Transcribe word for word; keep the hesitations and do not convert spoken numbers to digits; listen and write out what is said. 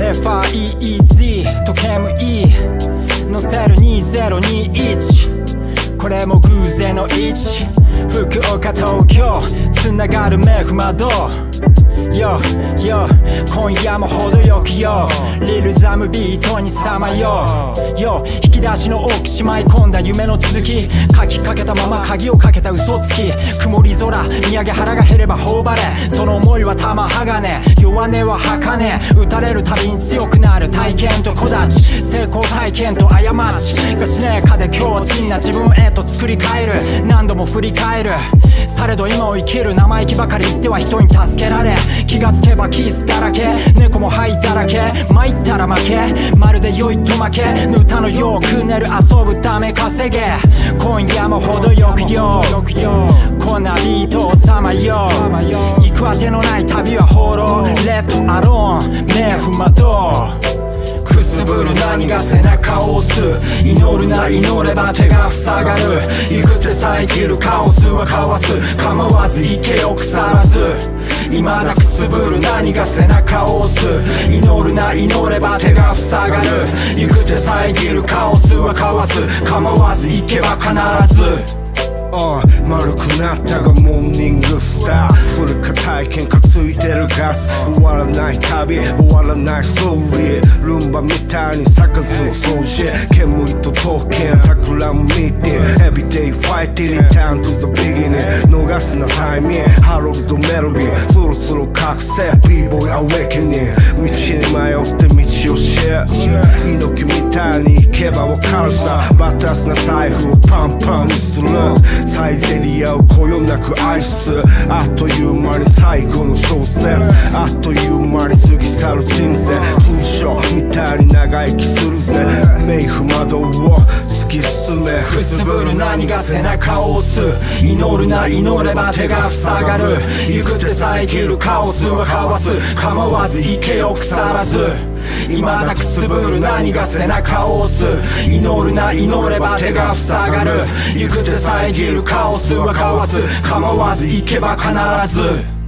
エファーイーイージー と ケムイー 乗せるにせんにじゅういち、これも偶然の位置。福岡東京つながるメフ窓よよ、今夜も程よくよ、リルザムビートにさまよよ、引き出しの奥しまい込んだ夢の続き、書きかけたまま鍵をかけた嘘つき、曇り空見上げ腹が減れば頬張れ、その思いは玉鋼、弱音は儚、打たれるたびに強くなる体験と小立ち、成功体験と過ちがしねえかで強靭な自分へと作り変える、何度も振り返る、されど今を生きる生意気ばかり言っては人に助けられ、気がつけばキースだらけ、猫も灰だらけ、参ったら負け、まるで良いと負けぬ歌のよく寝る遊ぶため稼げ、今夜も程よくよ、こんなビートをさまよ、行くあてのない旅は放浪、レッドアローン目踏まとくすぶる何が背中を押す、祈るな祈れば手が塞がる、行く手遮るカオスはかわす、構わず行けよ腐らず、未だくすぶる何が背中を押す、祈るな祈れば手が塞がる、行く手遮るカオスはかわす、構わず行けば必ず。 Uh, 丸くなったがモーニングスター、それか体験担いでるガス、終わらない旅終わらないストーリー、ルンバみたいに咲かずを掃除、煙と刀剣企むミーティング、エビデイファイティリターン to the beginning、 逃すなタイミングハロルドメロディー、そろそろ覚醒 b ボーイアウェイケニング、道に迷って道をシェア、猪木みたいに行けばわかるさ、バタスな財布をパンパンにする、サイゼリアをこよなく愛す、あっという間に最後の小説、あっという間に過ぎ去る人生、通称みたいに長生きするぜ、メイフ窓を突き進め、 くすぶる何が背中を押す、祈るな祈れば手が塞がる、行く手遮るカオスはかわす、構わず行けよ腐らず、未だくすぶる何が背中を押す、祈るな祈れば手が塞がる、行く手遮るカオスはかわす、構わず行けば必ず。